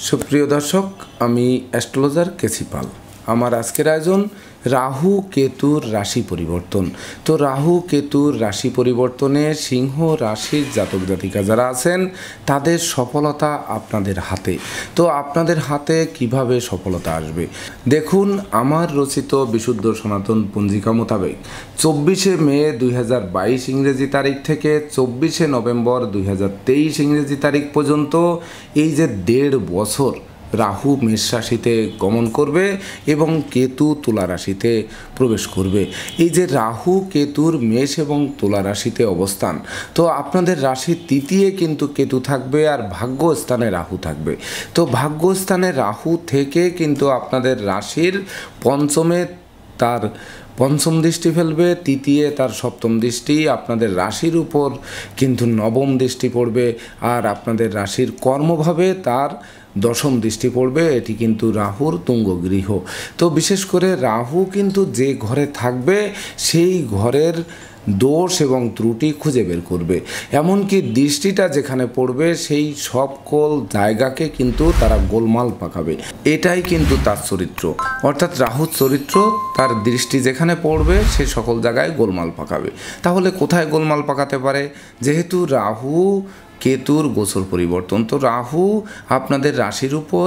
সুপ্রিয় দর্শক, আমি অ্যাস্ট্রোলজার কেসি পাল। আমার আজকের আয়োজন রাহু কেতুর রাশি পরিবর্তন। তো রাহু কেতুর রাশি পরিবর্তনে সিংহ রাশির জাতক জাতিকা যারা আছেন তাদের সফলতা আপনাদের হাতে। তো আপনাদের হাতে কিভাবে সফলতা আসবে দেখুন, আমার রচিত বিশুদ্ধ সনাতন পঞ্জিকা মোতাবেক 24শে মে 2022 ইংরেজি তারিখ থেকে 24শে নভেম্বর 2023 ইংরেজি তারিখ পর্যন্ত এই যে 1.5 বছর রাহু মেষ রাশিতে গমন করবে এবং কেতু তুলা রাশিতে প্রবেশ করবে। এই যে রাহু কেতুর মেষ এবং তুলা রাশিতে অবস্থান, তো আপনাদের রাশির তৃতীয় কিন্তু কেতু থাকবে আর ভাগ্যস্থানে রাহু থাকবে। তো ভাগ্যস্থানে রাহু থেকে কিন্তু আপনাদের রাশির পঞ্চমে তার পঞ্চম দৃষ্টি ফেলবে, তৃতীয় তার সপ্তম দৃষ্টি, আপনাদের রাশির উপর কিন্তু নবম দৃষ্টি পড়বে, আর আপনাদের রাশির কর্মভাবে তার দশম দৃষ্টি পড়বে। এটি কিন্তু রাহুর তুঙ্গ গৃহ। তো বিশেষ করে রাহু কিন্তু যে ঘরে থাকবে সেই ঘরের দোষ এবং ত্রুটি খুঁজে বের করবে, এমনকি দৃষ্টিটা যেখানে পড়বে সেই সকল জায়গাকে কিন্তু তারা গোলমাল পাকাবে। এটাই কিন্তু তার চরিত্র, অর্থাৎ রাহুর চরিত্র। তার দৃষ্টি যেখানে পড়বে সে সকল জায়গায় গোলমাল পাকাবে। তাহলে কোথায় গোলমাল পাকাতে পারে? যেহেতু রাহু কেতুর গোচর পরিবর্তন, তো রাহু আপনাদের রাশির উপর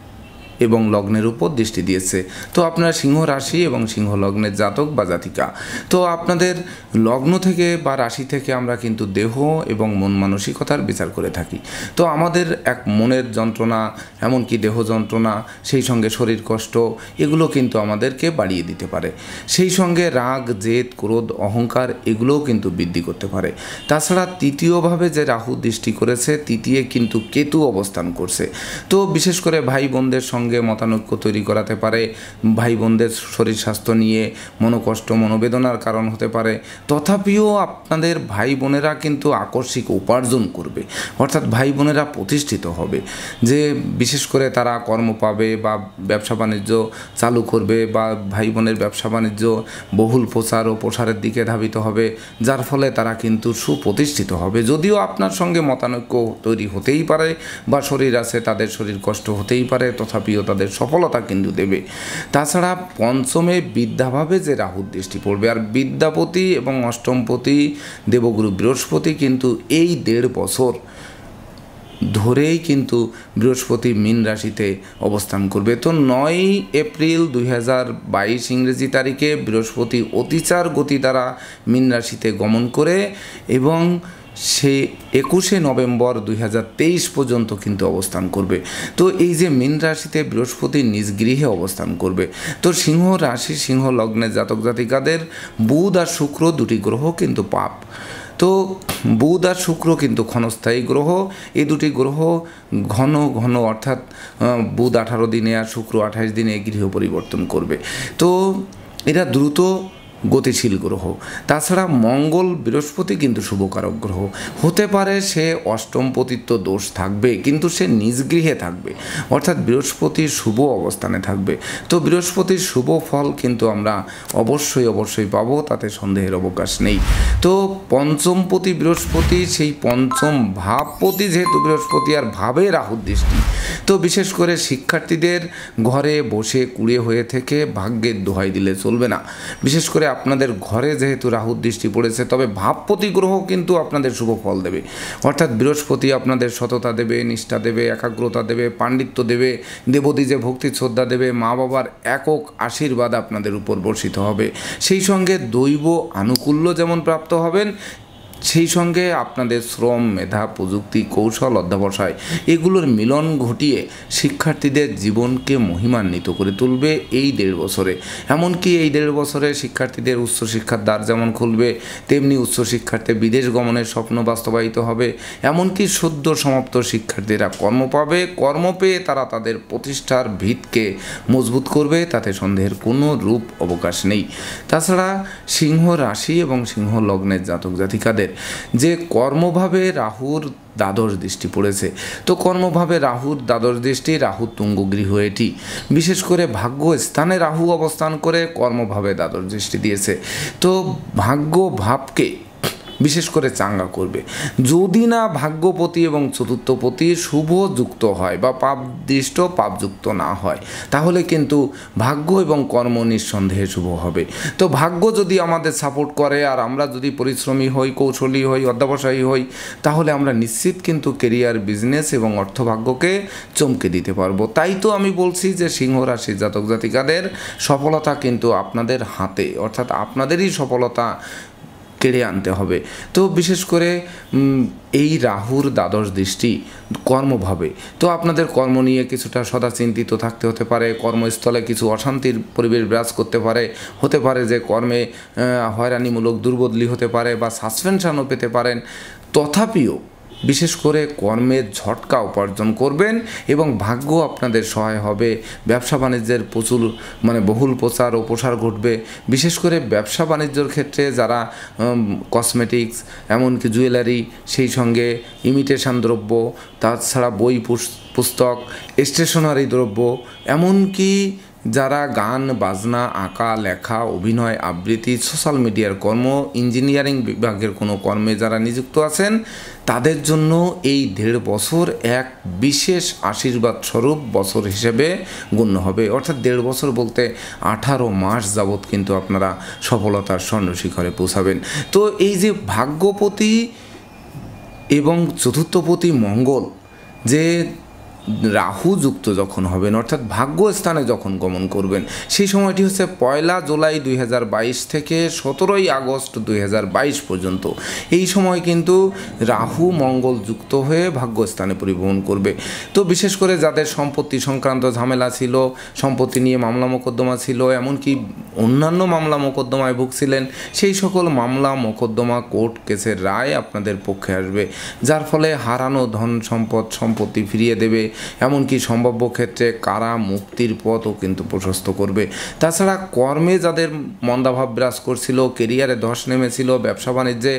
এবং লগ্নের উপর দৃষ্টি দিয়েছে। তো আপনারা সিংহ রাশি এবং সিংহ লগ্নের জাতক বা জাতিকা, তো আপনাদের লগ্ন থেকে বা রাশি থেকে আমরা কিন্তু দেহ এবং মন মানসিকতার বিচার করে থাকি। তো আমাদের এক মনের যন্ত্রণা, এমনকি দেহ যন্ত্রণা, সেই সঙ্গে শরীর কষ্ট, এগুলো কিন্তু আমাদেরকে বাড়িয়ে দিতে পারে। সেই সঙ্গে রাগ, জেদ, ক্রোধ, অহংকার এগুলোও কিন্তু বৃদ্ধি করতে পারে। তাছাড়া তৃতীয়ভাবে যে রাহু দৃষ্টি করেছে, তৃতীয় কিন্তু কেতু অবস্থান করছে। তো বিশেষ করে ভাই বোনদের সঙ্গে মতানৈক্য তৈরি করাতে পারে, ভাই বোনদের শরীর স্বাস্থ্য নিয়ে মনোকষ্ট, মনোবেদনার কারণ হতে পারে। তথাপিও আপনাদের ভাই বোনেরা কিন্তু আকস্মিক উপার্জন করবে, অর্থাৎ ভাই বোনেরা প্রতিষ্ঠিত হবে, যে বিশেষ করে তারা কর্ম পাবে বা ব্যবসা বাণিজ্য চালু করবে, বা ভাই বোনের ব্যবসা বাণিজ্য বহুল প্রচার ও প্রসারের দিকে ধাবিত হবে, যার ফলে তারা কিন্তু সুপ্রতিষ্ঠিত হবে। যদিও আপনার সঙ্গে মতানৈক্য তৈরি হতেই পারে বা শরীর আছে তাদের শরীর কষ্ট হতেই পারে, তথাপিও তাদের সফলতা কিন্তু দেবে। তাছাড়া পঞ্চমে বিদ্যাভাবে যে রাহুর দৃষ্টি পড়বে, আর বিদ্যাপতি এবং অষ্টমপতি দেবগুরু বৃহস্পতি কিন্তু এই 1.5 বছর ধরেই কিন্তু বৃহস্পতি মীন রাশিতে অবস্থান করবে। তো 9 এপ্রিল 2022 ইংরেজি তারিখে বৃহস্পতি অতিচার গতি দ্বারা মীন রাশিতে গমন করে এবং সে 21শে নভেম্বর 2023 পর্যন্ত কিন্তু অবস্থান করবে। তো এই যে মীন রাশিতে বৃহস্পতি নিজ গৃহে অবস্থান করবে, তো সিংহ রাশি সিংহ লগ্নের জাতক জাতিকাদের বুধ আর শুক্র দুটি গ্রহ কিন্তু পাপ। তো বুধ আর শুক্র কিন্তু ক্ষণস্থায়ী গ্রহ। এই দুটি গ্রহ ঘন ঘন, অর্থাৎ বুধ 18 দিনে আর শুক্র 28 দিনে গৃহ পরিবর্তন করবে। তো এরা দ্রুত গতিশীল গ্রহ। তাছাড়া মঙ্গল বৃহস্পতি কিন্তু শুভকারক গ্রহ। হতে পারে সে অষ্টমপতিত্ব দোষ থাকবে, কিন্তু সে নিজ গৃহে থাকবে, অর্থাৎ বৃহস্পতির শুভ অবস্থানে থাকবে। তো বৃহস্পতির শুভ ফল কিন্তু আমরা অবশ্যই পাবো, তাতে সন্দেহের অবকাশ নেই। তো পঞ্চমপতি বৃহস্পতি, সেই পঞ্চম ভাবপতি যেহেতু বৃহস্পতি আর ভাবে রাহুর দৃষ্টি, তো বিশেষ করে শিক্ষার্থীদের ঘরে বসে কুড়ে হয়ে থেকে ভাগ্যের দোহাই দিলে চলবে না। বিশেষ করে আপনাদের ঘরে যেহেতু রাহুর দৃষ্টি পড়েছে, তবে ভাবপতি গ্রহ কিন্তু আপনাদের শুভ ফল দেবে, অর্থাৎ বৃহস্পতি আপনাদের সততা দেবে, নিষ্ঠা দেবে, একাগ্রতা দেবে, পাণ্ডিত্য দেবে, দেবদ্বিজে ভক্তি শ্রদ্ধা দেবে, মা বাবার একক আশীর্বাদ আপনাদের উপর বর্ষিত হবে। সেই সঙ্গে দৈব আনুকূল্য যেমন প্রাপ্ত হবেন, সেই সঙ্গে আপনাদের শ্রম, মেধা, প্রযুক্তি, কৌশল, অধ্যবসায় এগুলোর মিলন ঘটিয়ে শিক্ষার্থীদের জীবনকে মহিমান্বিত করে তুলবে এই 1.5 বছরে। এমনকি এই 1.5 বছরে শিক্ষার্থীদের উচ্চশিক্ষার দ্বার যেমন খুলবে, তেমনি উচ্চশিক্ষার্থে বিদেশ গমনের স্বপ্ন বাস্তবায়িত হবে। এমনকি সদ্য সমাপ্ত শিক্ষার্থীরা কর্ম পাবে, কর্ম পেয়ে তারা তাদের প্রতিষ্ঠার ভিতকে মজবুত করবে, তাতে সন্দেহের কোনো রূপ অবকাশ নেই। তাছাড়া সিংহ রাশি এবং সিংহ লগ্নের জাতক জাতিকাদের যে কর্মভাবে রাহুর দ্বাদশ দৃষ্টি পড়েছে, তো কর্মভাবে রাহুর দ্বাদশ দৃষ্টি, রাহুর তুঙ্গ গৃহ এটি। বিশেষ করে ভাগ্য স্থানে রাহু অবস্থান করে কর্মভাবে দ্বাদশ দৃষ্টি দিয়েছে। তো ভাগ্য ভাবকে বিশেষ করে চাঙ্গা করবে। যদি না ভাগ্যপতি এবং চতুর্থপতি শুভ যুক্ত হয় বা পাপদৃষ্ট পাপযুক্ত না হয়, তাহলে কিন্তু ভাগ্য এবং কর্ম নিঃসন্দেহে শুভ হবে। তো ভাগ্য যদি আমাদের সাপোর্ট করে আর আমরা যদি পরিশ্রমী হই, কৌশলী হই, অধ্যবসায়ী হই, তাহলে আমরা নিশ্চিত কিন্তু কেরিয়ার, বিজনেস এবং অর্থভাগ্যকে চমকে দিতে পারবো। তাই তো আমি বলছি যে সিংহ রাশির জাতক জাতিকাদের সফলতা কিন্তু আপনাদের হাতে, অর্থাৎ আপনাদেরই সফলতা কেড়ে আনতে হবে। তো বিশেষ করে এই রাহুর দ্বাদশ দৃষ্টি কর্মভাবে, তো আপনাদের কর্ম নিয়ে কিছুটা সদা চিন্তিত থাকতে হতে পারে। কর্মস্থলে কিছু অশান্তির পরিবেশ বিরাজ হতে পারে যে কর্মে হয়রানিমূলক দুর্বদলি হতে পারে বা সাসপেনশনও পেতে পারেন। তথাপিও বিশেষ করে কর্মের ঝটকা উপার্জন করবেন এবং ভাগ্য আপনাদের সহায় হবে। ব্যবসা বাণিজ্যের বহুল প্রচার ও প্রসার ঘটবে। বিশেষ করে ব্যবসা বাণিজ্যর ক্ষেত্রে যারা কসমেটিক্স, এমনকি জুয়েলারি, সেই সঙ্গে ইমিটেশন দ্রব্য, তাছাড়া বই পুস্তক, স্টেশনারি দ্রব্য, এমনকি যারা গান বাজনা, আঁকা লেখা, অভিনয়, আবৃত্তি, সোশ্যাল মিডিয়ার কর্ম, ইঞ্জিনিয়ারিং বিভাগের কোনো কর্মে যারা নিযুক্ত আছেন, তাদের জন্য এই 1.5 বছর এক বিশেষ আশীর্বাদ স্বরূপ বছর হিসেবে গণ্য হবে। অর্থাৎ 1.5 বছর বলতে 18 মাস যাবৎ কিন্তু আপনারা সফলতার স্বর্ণ শিখরে পৌঁছাবেন। তো এই যে ভাগ্যপতি এবং চতুর্থপতি মঙ্গল যে রাহু যুক্ত যখন হবেন, অর্থাৎ ভাগ্যস্থানে যখন গমন করবেন, সেই সময়টি হচ্ছে 1 জুলাই 2022 থেকে 17 আগস্ট 2022 পর্যন্ত। এই সময় কিন্তু রাহু মঙ্গল যুক্ত হয়ে ভাগ্যস্থানে পরিভ্রমণ করবে। তো বিশেষ করে যাদের সম্পত্তি সংক্রান্ত ঝামেলা ছিল, সম্পত্তি নিয়ে মামলা মোকদ্দমা ছিল, এমনকি অন্যান্য মামলা মোকদ্দমায় ভুগছিলেন, সেই সকল মামলা মোকদ্দমা, কোর্ট কেসের রায় আপনাদের পক্ষে আসবে, যার ফলে হারানো ধন সম্পত্তি ফিরিয়ে দেবে। এমনকি সম্ভাব্য ক্ষেত্রে কারা মুক্তির পথও কিন্তু প্রশস্ত করবে। তাছাড়া কর্মে যাদের মন্দাভাব বিরাজ করছিল, কেরিয়ারে ধস নেমেছিল, ব্যবসা বাণিজ্যে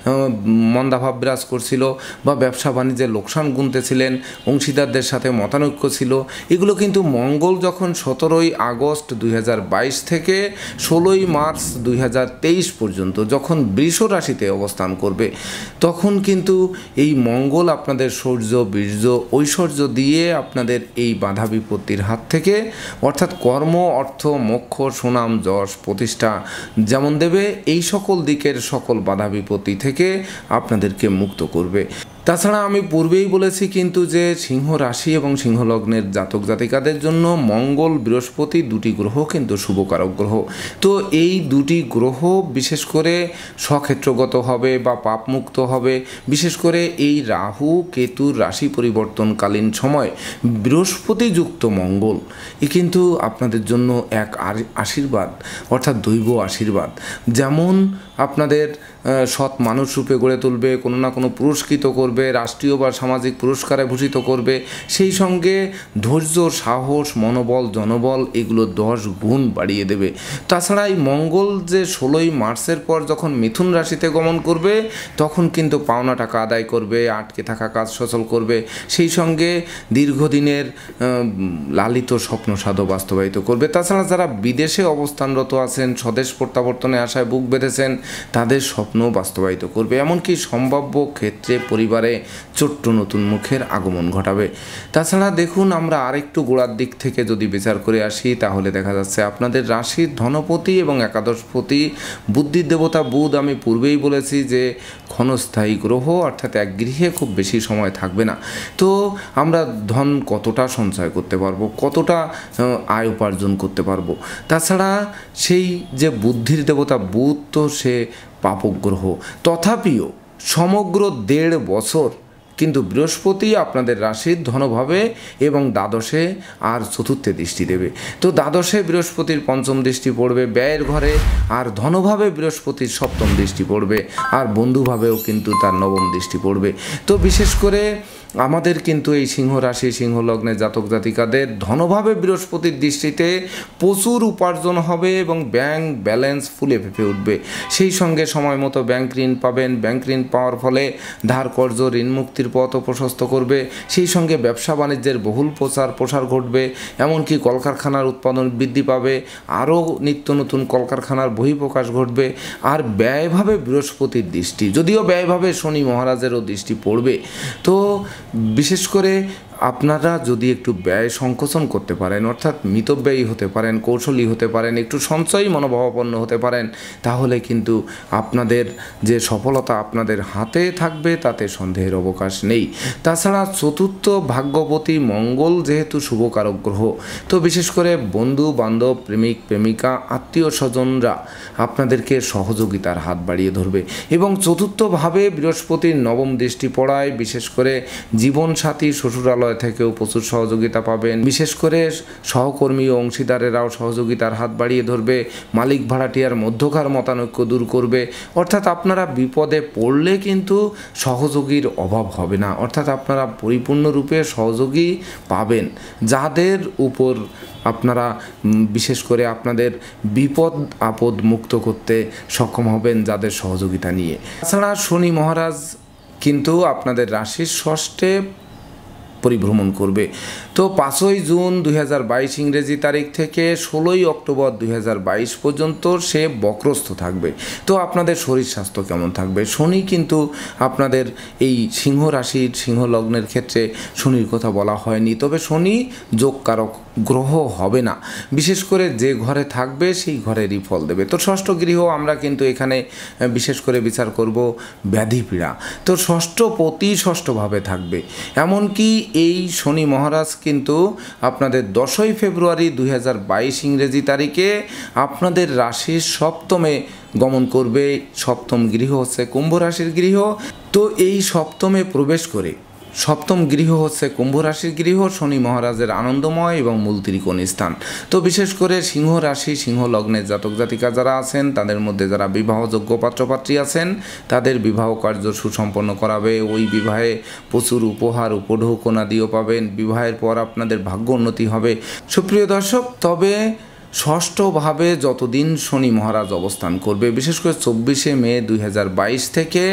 মন্দাভাব বিরাজ করছিল বা ব্যবসা বাণিজ্যে লোকসান গুনতেছিলেন, অংশীদারদের সাথে মতানৈক্য ছিল, এগুলো কিন্তু মঙ্গল যখন 17 আগস্ট 2022 থেকে 16 মার্চ 2023 পর্যন্ত যখন বৃষ রাশিতে অবস্থান করবে, তখন কিন্তু এই মঙ্গল আপনাদের শৌর্য, বীর্য, ঐশ্বর্য দিয়ে আপনাদের এই বাধা বিপত্তির হাত থেকে, অর্থাৎ কর্ম, অর্থ, মোক্ষ, সুনাম, যশ, প্রতিষ্ঠা যেমন দেবে, এই সকল দিকের সকল বাধা বিপত্তি থেকে আপনাদেরকে মুক্ত করবে। তাছাড়া আমি পূর্বেই বলেছি কিন্তু যে সিংহ রাশি এবং সিংহ লগ্নের জাতক জাতিকাদের জন্য মঙ্গল, বৃহস্পতি দুটি গ্রহ কিন্তু শুভকারক গ্রহ। তো এই দুটি গ্রহ বিশেষ করে স্বক্ষেত্রগত হবে বা পাপমুক্ত হবে। বিশেষ করে এই রাহু কেতুর রাশি পরিবর্তনকালীন সময় বৃহস্পতিযুক্ত মঙ্গল কিন্তু আপনাদের জন্য এক আশীর্বাদ, অর্থাৎ দৈব আশীর্বাদ। যেমন আপনাদের সৎ মানুষ রূপে গড়ে তুলবে, কোনো না কোনো পুরস্কৃত করবে, রাষ্ট্রীয় বা সামাজিক পুরস্কারে ভূষিত করবে, সেই সঙ্গে ধৈর্য, সাহস, মনোবল, জনবল এগুলো 10 গুণ বাড়িয়ে দেবে। তাছাড়া এই মঙ্গল যে 16 মার্চের পর যখন মিথুন রাশিতে গমন করবে, তখন কিন্তু পাওনা টাকা আদায় করবে, আটকে থাকা কাজ সচল করবে, সেই সঙ্গে দীর্ঘদিনের লালিত স্বপ্ন সাধও বাস্তবায়িত করবে। তাছাড়া যারা বিদেশে অবস্থানরত আছেন, স্বদেশ প্রত্যাবর্তনে আশায় বুক বেঁধেছেন, তাদের স্বপ্ন বাস্তবায়িত করবে। এমনকি সম্ভাব্য ক্ষেত্রে পরিবারে ছোট্ট নতুন মুখের আগমন ঘটাবে। তাছাড়া দেখুন, আমরা আরেকটু গোড়ার দিক থেকে যদি বিচার করে আসি, তাহলে দেখা যাচ্ছে আপনাদের রাশির ধনপতি এবং একাদশপতি বুদ্ধির দেবতা বুধ, আমি পূর্বেই বলেছি যে ক্ষণস্থায়ী গ্রহ, অর্থাৎ এক গৃহে খুব বেশি সময় থাকবে না। তো আমরা ধন কতটা সঞ্চয় করতে পারবো, কতটা আয় উপার্জন করতে পারবো। তাছাড়া সেই যে বুদ্ধির দেবতা বুধ, তো সে পাপক গ্রহ, তথাপিও সমগ্র 1.5 বছর কিন্তু বৃহস্পতি আপনাদের রাশির ধনভাবে এবং দ্বাদশে আর চতুর্থে দৃষ্টি দেবে। তো দ্বাদশে বৃহস্পতির পঞ্চম দৃষ্টি পড়বে ব্যয়ের ঘরে, আর ধনভাবে বৃহস্পতির সপ্তম দৃষ্টি পড়বে, আর বন্ধুভাবেও কিন্তু তার নবম দৃষ্টি পড়বে। তো বিশেষ করে আমাদের কিন্তু এই সিংহ রাশি, সিংহ লগ্নের জাতক জাতিকাদের ধনভাবে বৃহস্পতির দৃষ্টিতে প্রচুর উপার্জন হবে এবং ব্যাংক ব্যালেন্স ফুলে ফেঁপে উঠবে। সেই সঙ্গে সময় মতো ব্যাংক ঋণ পাবেন। ব্যাংক ঋণ পাওয়ার ফলে ধার কর্জ, ঋণ মুক্তির মুক্তির পথও প্রশস্ত করবে। সেই সঙ্গে ব্যবসা বাণিজ্যের বহুল প্রসার ঘটবে, এমনকি কলকারখানার উৎপাদন বৃদ্ধি পাবে, আরও নিত্য নতুন কলকারখানার বহিঃপ্রকাশ ঘটবে। আর ব্যয়ভাবে বৃহস্পতির দৃষ্টি, যদিও ব্যয়ভাবে শনি মহারাজেরও দৃষ্টি পড়বে, তো বিশেষ করে আপনারা যদি একটু ব্যয় সংকোচন করতে পারেন, অর্থাৎ মিতব্যয়ী হতে পারেন, কৌশলী হতে পারেন, একটু সঞ্চয়ী মনোভাবাপন্ন হতে পারেন, তাহলে কিন্তু আপনাদের যে সফলতা আপনাদের হাতে থাকবে তাতে সন্দেহের অবকাশ নেই। তাছাড়া চতুর্থ ভাগ্যপতি মঙ্গল যেহেতু শুভকারক গ্রহ, তো বিশেষ করে বন্ধু বান্ধব, প্রেমিক প্রেমিকা, আত্মীয় স্বজনরা আপনাদেরকে সহযোগিতার হাত বাড়িয়ে ধরবে। এবং চতুর্থভাবে বৃহস্পতির নবম দৃষ্টি পড়ায় বিশেষ করে জীবনসাথী শ্বশুরালয় থেকেও প্রচুর সহযোগিতা পাবেন। বিশেষ করে সহকর্মী ও অংশীদারেরাও সহযোগিতার হাত বাড়িয়ে ধরবে, মালিক ভাড়াটিয়ার মধ্যকার মতানৈক্য দূর করবে। অর্থাৎ আপনারা বিপদে পড়লে কিন্তু সহযোগীর অভাব হবে না, অর্থাৎ আপনারা পরিপূর্ণরূপে সহযোগী পাবেন, যাদের উপর আপনারা বিশেষ করে আপনাদের বিপদ আপদ মুক্ত করতে সক্ষম হবেন যাদের সহযোগিতা নিয়ে। তাছাড়া শনি মহারাজ কিন্তু আপনাদের রাশির ষষ্ঠে পরিভ্রমণ করবে। তো 5ই জুন 2022 ইংরেজি তারিখ থেকে 16ই অক্টোবর 2022 পর্যন্ত সে বক্রস্থ থাকবে। তো আপনাদের শরীর স্বাস্থ্য কেমন থাকবে? শনি কিন্তু আপনাদের এই সিংহ রাশির সিংহ লগ্নের ক্ষেত্রে শনির কথা বলা হয়নি, তবে শনি যোগকারক গ্রহ হবে না, বিশেষ করে যে ঘরে থাকবে সেই ঘরেরই ফল দেবে। তো ষষ্ঠ গৃহ আমরা কিন্তু এখানে বিশেষ করে বিচার করব ব্যাধি পীড়া। তো ষষ্ঠপতি ষষ্ঠভাবে থাকবে, এমনকি এই শনি মহারাজ কিন্তু আপনাদের 10ই ফেব্রুয়ারি 2022 ইংরেজি তারিখে আপনাদের রাশির সপ্তমে গমন করবে। সপ্তম গৃহ হচ্ছে কুম্ভ রাশির গৃহ। তো এই সপ্তমে প্রবেশ করে, সপ্তম গৃহ হচ্ছে কুম্ভ রাশির গৃহ, শনি মহারাজের আনন্দময় এবং মূল ত্রিকোণ স্থান। তো বিশেষ করে সিংহ রাশি সিংহ লগ্নের জাতক জাতিকা যারা আছেন, তাদের মধ্যে যারা বিবাহযোগ্য পাত্রপাত্রী আছেন, তাদের বিবাহ কার্য সুসম্পন্ন করাবে। ওই বিবাহে প্রচুর উপহার উপঢৌকনাদিও পাবেন। বিবাহের পর আপনাদের ভাগ্য উন্নতি হবে। সুপ্রিয় দর্শক, তবে ষষ্ঠভাবে যতদিন শনি মহারাজ অবস্থান করবে, বিশেষ করে 24শে মে 2022 থেকে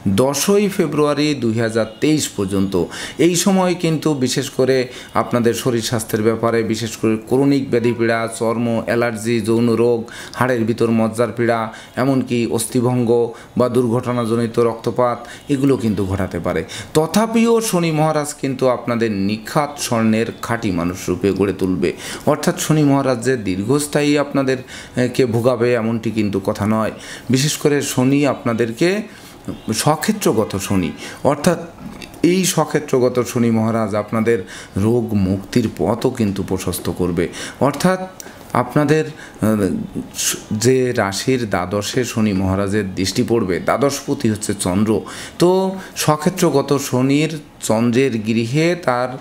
10ই ফেব্রুয়ারি 2023 পর্যন্ত, এই সময় কিন্তু বিশেষ করে আপনাদের শরীর স্বাস্থ্যের ব্যাপারে, বিশেষ করে ক্রনিক ব্যাধি পীড়া, চর্ম অ্যালার্জি, যৌন রোগ, হাড়ের ভিতর মজ্জার পীড়া, এমনকি অস্থিভঙ্গ বা দুর্ঘটনাজনিত রক্তপাত, এগুলো কিন্তু ঘটাতে পারে। তথাপিও শনি মহারাজ কিন্তু আপনাদের নিখাত স্বর্ণের খাঁটি মানুষ রূপে গড়ে তুলবে। অর্থাৎ শনি মহারাজ যে দীর্ঘস্থায়ী আপনাদেরকে ভোগাবে এমনটি কিন্তু কথা নয়। বিশেষ করে শনি আপনাদেরকে স্বক্ষেত্রগত শনি, অর্থাৎ এই স্বক্ষেত্রগত শনি মহারাজ আপনাদের রোগ মুক্তির পথও কিন্তু প্রশস্ত করবে। অর্থাৎ আপনাদের যে রাশির দ্বাদশে শনি মহারাজের দৃষ্টি পড়বে, দ্বাদশপতি হচ্ছে চন্দ্র, তো স্বক্ষেত্রগত শনির চন্দ্রের গৃহে তার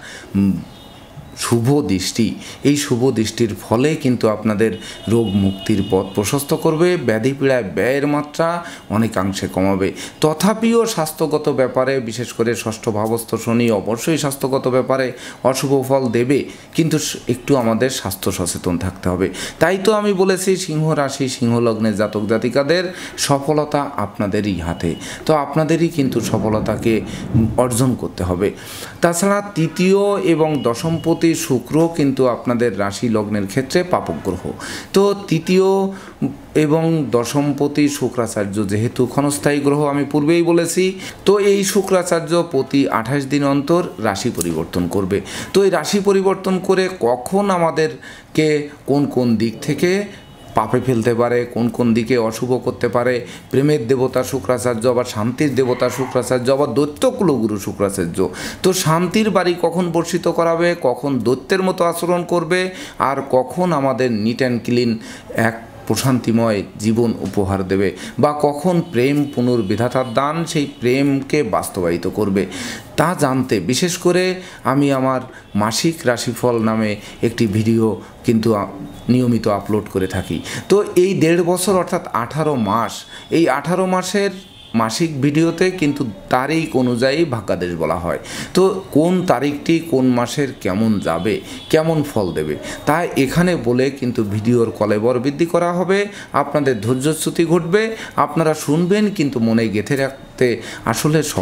শুভ দৃষ্টি, এই শুভ দৃষ্টির ফলে কিন্তু আপনাদের রোগ মুক্তির পথ প্রশস্ত করবে, ব্যাধি পীড়ায় ব্যয়ের মাত্রা অনেকাংশে কমাবে। তথাপিও স্বাস্থ্যগত ব্যাপারে, বিশেষ করে ষষ্ঠ ভাবস্থ শনি অবশ্যই স্বাস্থ্যগত ব্যাপারে অশুভ ফল দেবে, কিন্তু একটু আমাদের স্বাস্থ্য সচেতন থাকতে হবে। তাই তো আমি বলেছি সিংহ রাশি সিংহ লগ্নের জাতক জাতিকাদের সফলতা আপনাদেরই হাতে, তো আপনাদেরই কিন্তু সফলতাকে অর্জন করতে হবে। তাছাড়া তৃতীয় এবং দশমপতি শুক্র কিন্তু আপনাদের রাশি লগ্নের ক্ষেত্রে পাপক গ্রহ। তো তৃতীয় এবং দশমপতি শুক্রাচার্য যেহেতু ক্ষণস্থায়ী গ্রহ, আমি পূর্বেই বলেছি, তো এই শুক্রাচার্য প্রতি 28 দিন অন্তর রাশি পরিবর্তন করবে। তো এই রাশি পরিবর্তন করে কখন আমাদেরকে কোন কোন দিক থেকে পাপে ফেলতে পারে, কোন কোন দিকে অশুভ করতে পারে, প্রেমের দেবতা শুক্রাচার্য, আবার শান্তির দেবতা শুক্রাচার্য, আবার দৈত্যকুলগুরু শুক্রাচার্য। তো শান্তির বাড়ি কখন বর্ষিত করাবে, কখন দৈত্যের মতো আচরণ করবে, আর কখন আমাদের নিট অ্যান্ড ক্লিন এক প্রশান্তিময় জীবন উপহার দেবে, বা কখন প্রেম পুনর্বিধাতার দান সেই প্রেমকে বাস্তবায়িত করবে, তা জানতে বিশেষ করে আমি আমার মাসিক রাশিফল নামে একটি ভিডিও কিন্তু নিয়মিত আপলোড করে থাকি। তো এই 1.5 বছর অর্থাৎ 18 মাস, এই 18 মাসের মাসিক ভিডিওতে কিন্তু তারিখ অনুযায়ী ভাগ্যাদেশ বলা হয়। তো কোন তারিখটি কোন মাসের কেমন যাবে, কেমন ফল দেবে, তা এখানে বলে কিন্তু ভিডিওর কলেবর বৃদ্ধি করা হবে। আপনাদের ধৈর্যচ্যুতি ঘটবে, আপনারা শুনবেন কিন্তু মনে গেঁথে রাখতে আসলে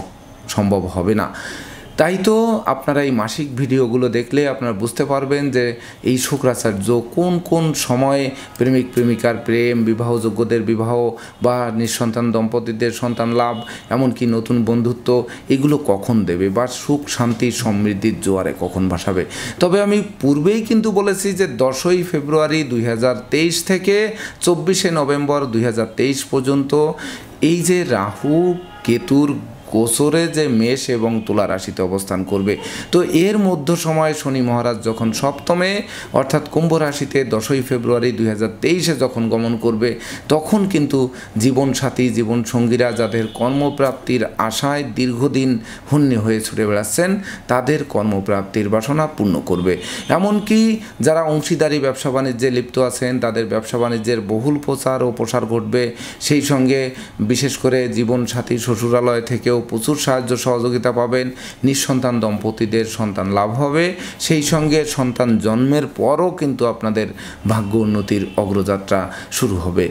সম্ভব হবে না। তাই তো আপনারা এই মাসিক ভিডিওগুলো দেখলে আপনারা বুঝতে পারবেন যে এই শুক্রাচার্য কোন কোন সময়ে প্রেমিক প্রেমিকার প্রেম, বিবাহযোগ্যদের বিবাহ বা নিঃসন্তান দম্পতিদের সন্তান লাভ, এমনকি নতুন বন্ধুত্ব, এগুলো কখন দেবে বা সুখ শান্তি সমৃদ্ধির জোয়ারে কখন ভাসাবে। তবে আমি পূর্বেই কিন্তু বলেছি যে 10ই ফেব্রুয়ারি 2023 থেকে 24শে নভেম্বর 2023 পর্যন্ত এই যে রাহু কেতুর গোচরে যে মেষ এবং তুলা রাশিতে অবস্থান করবে, তো এর মধ্য সময় শনি মহারাজ যখন সপ্তমে অর্থাৎ কুম্ভ রাশিতে 10ই ফেব্রুয়ারি 2023 যখন গমন করবে, তখন কিন্তু জীবনসাথী জীবনসঙ্গীরা যাদের কর্মপ্রাপ্তির আশায় দীর্ঘদিন হন্যে হয়ে ছুটে বেড়াচ্ছেন, তাদের কর্মপ্রাপ্তির বাসনা পূর্ণ করবে। এমনকি যারা অংশীদারি ব্যবসা বাণিজ্যে লিপ্ত আছেন, তাদের ব্যবসা বাণিজ্যের বহুল প্রচার ও প্রসার ঘটবে। সেই সঙ্গে বিশেষ করে জীবনসাথী শ্বশুরালয় থেকেও প্রচুর সাহায্য সহযোগিতা পাবেন। নিঃসন্তান দম্পতিদের সন্তান লাভ হবে। সেই সঙ্গে সন্তান জন্মের পরও কিন্তু আপনাদের ভাগ্য উন্নতির অগ্রযাত্রা শুরু হবে।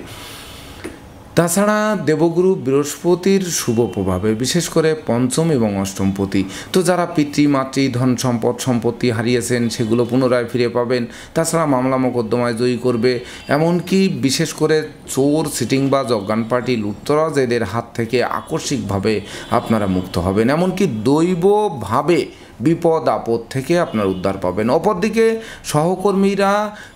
তাছাড়া দেবগুরু বৃহস্পতির শুভ প্রভাবে বিশেষ করে পঞ্চম এবং অষ্টমপতি, তো যারা পিতৃ মাতৃ ধন সম্পত্তি হারিয়েছেন সেগুলো পুনরায় ফিরে পাবেন। তাছাড়া মামলা মোকদ্দমায় জয়ী করবে। এমনকি বিশেষ করে চোর, সিটিংবাজ, অজ্ঞান পার্টি, লুটতরাজ এদের হাত থেকে আকস্মিকভাবে আপনারা মুক্ত হবেন। এমনকি দৈবভাবে বিপদ আপদ থেকে আপনার উদ্ধার পাবেন। অপরদিকে সহকর্মীরা,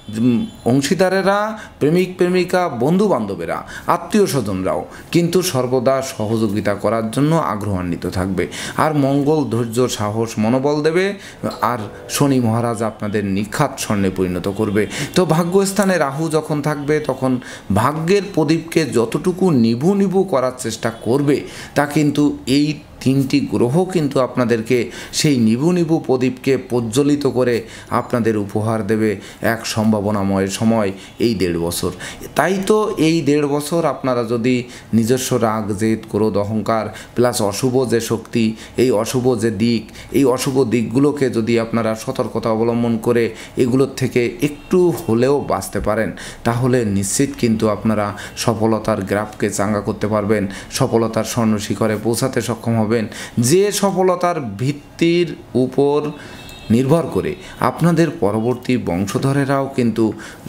অংশীদারেরা, প্রেমিক প্রেমিকা, বন্ধু বান্ধবেরা, আত্মীয় স্বজনরাও কিন্তু সর্বদা সহযোগিতা করার জন্য আগ্রহান্বিত থাকবে। আর মঙ্গল ধৈর্য, সাহস, মনোবল দেবে। আর শনি মহারাজ আপনাদের নিখাত স্বর্ণে পরিণত করবে। তো ভাগ্যস্থানে রাহু যখন থাকবে, তখন ভাগ্যের প্রদীপকে যতটুকু নিভু নিভু করার চেষ্টা করবে, তা কিন্তু এই 3টি গ্রহ কিন্তু আপনাদেরকে সেই নিভু নিভু প্রদীপকে প্রজ্বলিত করে আপনাদের উপহার দেবে এক সম্ভাবনাময় সময়, এই 1.5 বছর। তাই তো এই 1.5 বছর আপনারা যদি নিজস্ব রাগ, জেদ, ক্রোধ, অহংকার প্লাস অশুভ যে শক্তি, এই অশুভ যে দিক, এই অশুভ দিকগুলোকে যদি আপনারা সতর্কতা অবলম্বন করে এগুলোর থেকে একটু হলেও বাঁচতে পারেন, তাহলে নিশ্চিত কিন্তু আপনারা সফলতার গ্রাফকে চাঙ্গা করতে পারবেন, সফলতার স্বর্ণ শিখরে পৌঁছাতে সক্ষম হবেন। যে সফলতার ভিত্তির উপর নির্ভর করে আপনাদের পরবর্তী বংশধরেরাও কিন্তু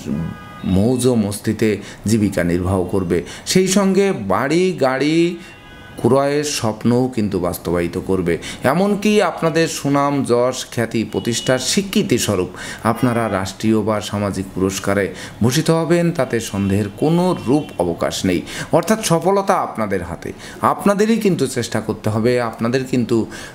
মৌজ মস্তিতে জীবিকা নির্বাহ করবে। সেই সঙ্গে বাড়ি গাড়ি ক্রয়ের স্বপ্নও কিন্তু বাস্তবায়িত করবে। এমনকি আপনাদের সুনাম, যশ, খ্যাতি, প্রতিষ্ঠার স্বীকৃতি স্বরূপ আপনারা রাষ্ট্রীয় বা সামাজিক পুরস্কারে ভূষিত হবেন, তাতে সন্দেহের কোনো রূপ অবকাশ নেই। অর্থাৎ সফলতা আপনাদের হাতে, আপনাদেরই কিন্তু চেষ্টা করতে হবে, আপনাদের কিন্তু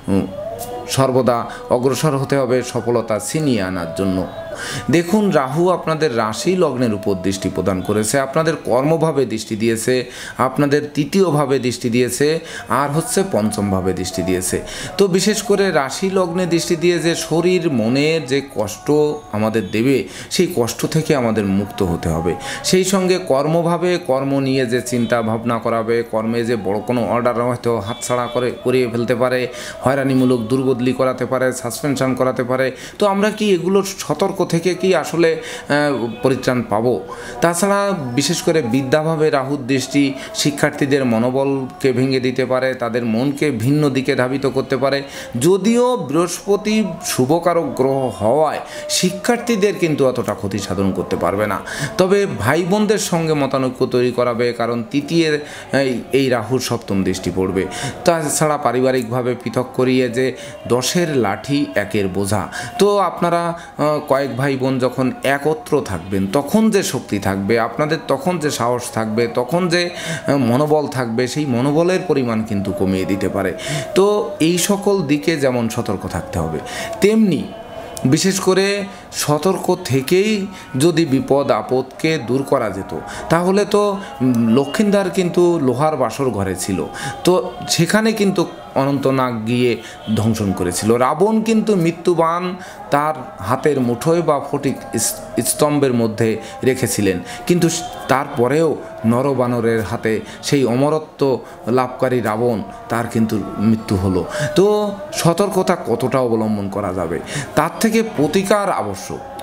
সর্বদা অগ্রসর হতে হবে সফলতা ছিনিয়ে আনার জন্য। দেখুন, রাহু আপনাদের রাশি লগ্নের উপর দৃষ্টি প্রদান করেছে, আপনাদের কর্মভাবে দৃষ্টি দিয়েছে, আপনাদের 3য় ভাবে দৃষ্টি দিয়েছে, আর হচ্ছে 5ম ভাবে দৃষ্টি দিয়েছে। তো বিশেষ করে রাশি লগ্নে দৃষ্টি দিয়ে যে শরীর মনের যে কষ্ট আমাদের দেবে, সেই কষ্ট থেকে আমাদের মুক্ত হতে হবে। সেই সঙ্গে কর্মভাবে কর্ম নিয়ে যে চিন্তা ভাবনা করাবে, কর্মে যে বড় কোনো অর্ডার হয়তো হাতছাড়া করিয়ে ফেলতে পারে, হয়রানিমূলক দুর্বদলি করাতে পারে, সাসপেনশন করাতে পারে, তো আমরা কি এগুলোর সতর্ক থেকে কি আসলে পরিত্রাণ পাবো? তাছাড়া বিশেষ করে বিদ্যাভাবে রাহুর দৃষ্টি শিক্ষার্থীদের মনোবলকে ভেঙে দিতে পারে, তাদের মনকে ভিন্ন দিকে ধাবিত করতে পারে। যদিও বৃহস্পতি শুভকারক গ্রহ হওয়ায় শিক্ষার্থীদের কিন্তু অতটা ক্ষতি সাধন করতে পারবে না, তবে ভাই বোনদের সঙ্গে মতানৈক্য তৈরি করাবে, কারণ 3য় এই রাহুর 7ম দৃষ্টি পড়বে। তাছাড়া পারিবারিকভাবে পৃথক করিয়ে যে 10-এর লাঠি 1-এর বোঝা, তো আপনারা কয়েক ভাই বোন যখন একত্র থাকবেন, তখন যে শক্তি থাকবে আপনাদের, তখন যে সাহস থাকবে, তখন যে মনোবল থাকবে, সেই মনোবলের পরিমাণ কিন্তু কমিয়ে দিতে পারে। তো এই সকল দিকে যেমন সতর্ক থাকতে হবে, তেমনি বিশেষ করে সতর্ক থেকেই যদি বিপদ আপদকে দূর করা যেত, তাহলে তো লক্ষ্মীন্দার কিন্তু লোহার বাসর ঘরে ছিল, তো সেখানে কিন্তু অনন্তনাগ গিয়ে ধ্বংসন করেছিল। রাবণ কিন্তু মৃত্যুবাণ তার হাতের মুঠোয় বা ফটিক স্তম্ভের মধ্যে রেখেছিলেন, কিন্তু তারপরেও নরবানরের হাতে সেই অমরত্ব লাভকারী রাবণ, তার কিন্তু মৃত্যু হলো। তো সতর্কতা কতটা অবলম্বন করা যাবে, তার থেকে প্রতিকার আবশ্যক।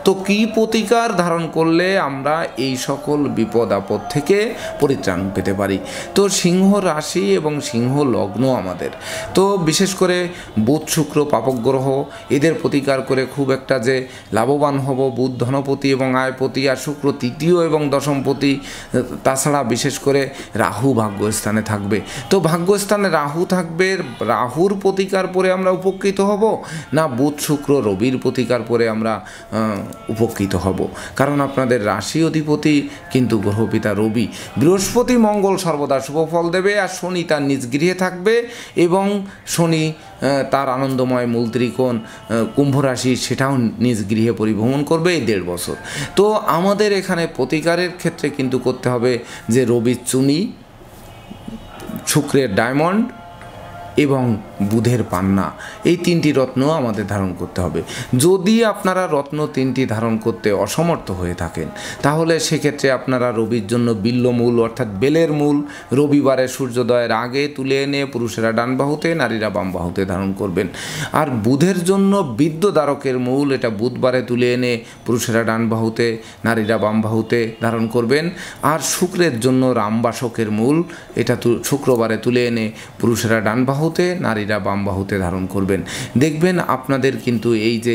তো কী প্রতিকার ধারণ করলে আমরা এই সকল বিপদ আপদ থেকে পরিত্রাণ পেতে পারি? তো সিংহ রাশি এবং সিংহ লগ্ন আমাদের, তো বিশেষ করে বুধ শুক্র পাপক গ্রহ, এদের প্রতিকার করে খুব একটা যে লাভবান হব। বুধ ধনপতি এবং আয়পতি, আর শুক্র তৃতীয় এবং দশমপতি। তাছাড়া বিশেষ করে রাহু ভাগ্যস্থানে থাকবে। তো ভাগ্যস্থানে রাহু থাকবে, রাহুর প্রতিকার পরে আমরা উপকৃত হব, না বুধ শুক্র রবির প্রতিকার পরে আমরা উপকৃত হব? কারণ আপনাদের রাশি অধিপতি কিন্তু গ্রহপিতা রবি। বৃহস্পতি মঙ্গল সর্বদা শুভ ফল দেবে, আর শনি তার নিজ গৃহে থাকবে, এবং শনি তার আনন্দময় মূল ত্রিকোণ কুম্ভ রাশি, সেটাও নিজ গৃহে পরিভ্রমণ করবে এই 1.5 বছর। তো আমাদের এখানে প্রতিকারের ক্ষেত্রে কিন্তু করতে হবে যে রবির চুনি, শুক্রের ডায়মন্ড এবং বুধের পান্না, এই 3টি রত্ন আমাদের ধারণ করতে হবে। যদি আপনারা রত্ন 3টি ধারণ করতে অসমর্থ হয়ে থাকেন, তাহলে সেক্ষেত্রে আপনারা রবির জন্য বিল্বমূল অর্থাৎ বেলের মূল রবিবারে সূর্যোদয়ের আগে তুলে এনে পুরুষেরা ডান বাহুতে, নারীরা বাম বাহুতে ধারণ করবেন। আর বুধের জন্য বিদ্যুদ্বারকের মূল, এটা বুধবারে তুলে এনে পুরুষেরা ডান বাহুতে, নারীরা বাম বাহুতে ধারণ করবেন। আর শুক্রের জন্য রামবাসকের মূল, এটা শুক্রবারে তুলে এনে পুরুষেরা ডান বাহুতে, নারীরা বাম বাহুতে ধারণ করবেন। দেখবেন আপনাদের কিন্তু এই যে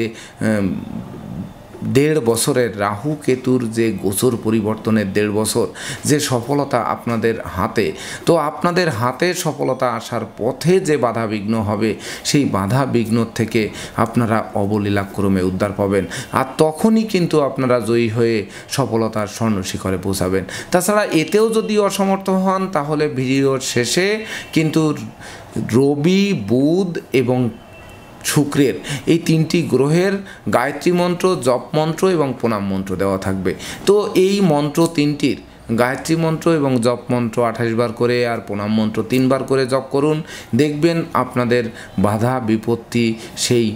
1.5 বছরের রাহু কেতুর যে গোচর পরিবর্তনের 1.5 বছর, যে সফলতা আপনাদের হাতে, তো আপনাদের হাতে সফলতা আসার পথে যে বাধা বিঘ্ন হবে, সেই বাধা বিঘ্ন থেকে আপনারা অবলীলাক্রমে উদ্ধার পাবেন, আর তখনই কিন্তু আপনারা জয়ী হয়ে সফলতার স্বর্ণ শিখরে পৌঁছাবেন। তাছাড়া এতেও যদি অসমর্থ হন, তাহলে ভিডিওর শেষে কিন্তু রবি, বুধ এবং শুক্রের এই 3টি গ্রহের গায়ত্রী মন্ত্র, জপ মন্ত্র এবং প্রণাম মন্ত্র দেওয়া থাকবে। তো এই মন্ত্র 3টির গায়ত্রী মন্ত্র এবং জপ মন্ত্র 28 বার করে, আর প্রণাম মন্ত্র 3 বার করে জপ করুন। দেখবেন আপনাদের বাধা বিপত্তি সেই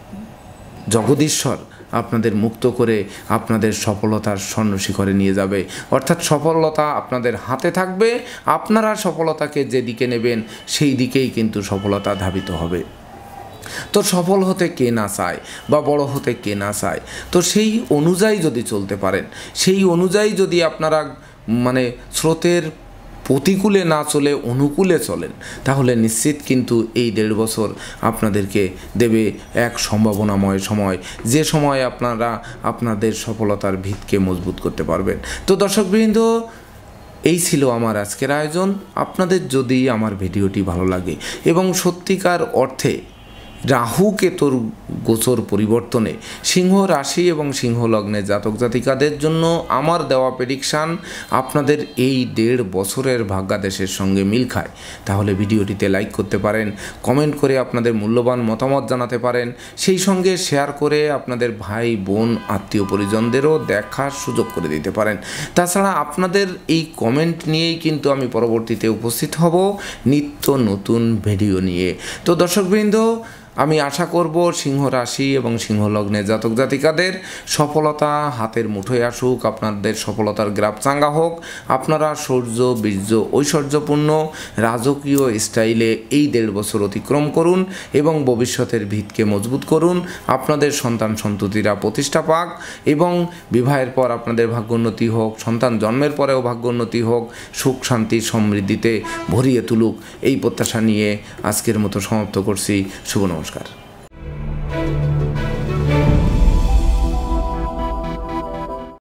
জগদীশ্বর আপনাদের মুক্ত করে আপনাদের সফলতার স্বর্ণ শিখরে নিয়ে যাবে। অর্থাৎ সফলতা আপনাদের হাতে থাকবে, আপনারা সফলতাকে যেদিকে নেবেন সেই দিকেই কিন্তু সফলতা ধাবিত হবে। তো সফল হতে কে না চায়, বা বড় হতে কে না চায়? তো সেই অনুযায়ী যদি চলতে পারেন, সেই অনুযায়ী যদি আপনারা স্রোতের প্রতিকূলে না চলে অনুকূলে চলেন, তাহলে নিশ্চিত কিন্তু এই 1.5 বছর আপনাদেরকে দেবে এক সম্ভাবনাময় সময়, যে সময় আপনারা আপনাদের সফলতার ভিতকে মজবুত করতে পারবেন। তো দর্শকবৃন্দ, এই ছিল আমার আজকের আয়োজন। আপনাদের যদি আমার ভিডিওটি ভালো লাগে এবং সত্যিকার অর্থে রাহু কেতুর গোচর পরিবর্তনে সিংহ রাশি এবং সিংহ লগ্নের জাতক জাতিকাদের জন্য আমার দেওয়া প্রেডিকশান আপনাদের এই 1.5 বছরের ভাগ্যাদেশের সঙ্গে মিল খায়, তাহলে ভিডিওটিতে লাইক করতে পারেন, কমেন্ট করে আপনাদের মূল্যবান মতামত জানাতে পারেন, সেই সঙ্গে শেয়ার করে আপনাদের ভাই বোন আত্মীয় পরিজনদেরও দেখার সুযোগ করে দিতে পারেন। তাছাড়া আপনাদের এই কমেন্ট নিয়েই কিন্তু আমি পরবর্তীতে উপস্থিত হব নিত্য নতুন ভিডিও নিয়ে। তো দর্শকবৃন্দ, আমি আশা করব সিংহ রাশি এবং সিংহ লগ্নের জাতক জাতিকাদের সফলতা হাতের মুঠোয় আসুক, আপনাদের সফলতার গ্রাফ চাঙ্গা হোক, আপনারা শৌর্য বীর্য ঐশ্বর্যপূর্ণ রাজকীয় স্টাইলে এই 1.5 বছর অতিক্রম করুন এবং ভবিষ্যতের ভিতকে মজবুত করুন। আপনাদের সন্তান সন্ততিরা প্রতিষ্ঠা পাক এবং বিবাহের পর আপনাদের ভাগ্যোন্নতি হোক, সন্তান জন্মের পরেও ভাগ্যোন্নতি হোক, সুখ শান্তি সমৃদ্ধিতে ভরিয়ে তুলুক, এই প্রত্যাশা নিয়ে আজকের মতো সমাপ্ত করছি। শুভ নমস্কার।